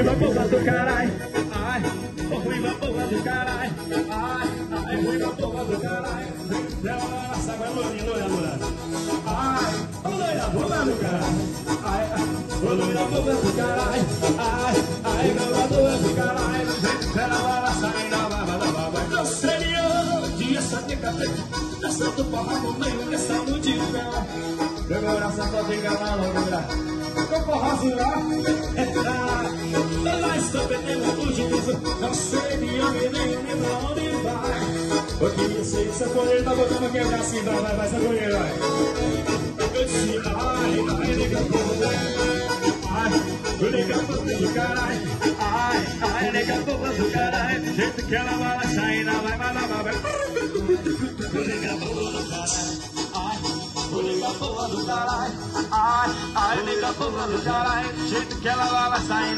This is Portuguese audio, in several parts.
ruiva boa do caralho. Ai, ruiva boa do caralho. Ai, ruiva boa do caralho. Ela nossa, vai loira, loira. Ai, loira boa do caralho. Ai, loira boa do caralho. Ai, loira boa do caralho. Ela vai sair da baba. Eu seria de essa decadente. Nessa do porra no meio dessa multidão. Meu coração só fica na loucura. Eu forrozinho lá, nós também temos o juízo. Não sei de onde nem pra onde vai. Eu queria ser saconeiro, tá botando quebrar assim, vai saconeiro, vai. Eu disse, ai, nega boa. Ai, nega boa do caralho. Ai, nega boa do caralho. Do jeito que ela vai sair, vai. Nega boa do caralho. Nega boa do caralho. Ai, nega boa do caralho. Do jeito que ela vai sair,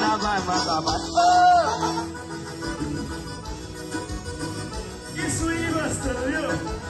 vai. Isso aí, bastante, viu?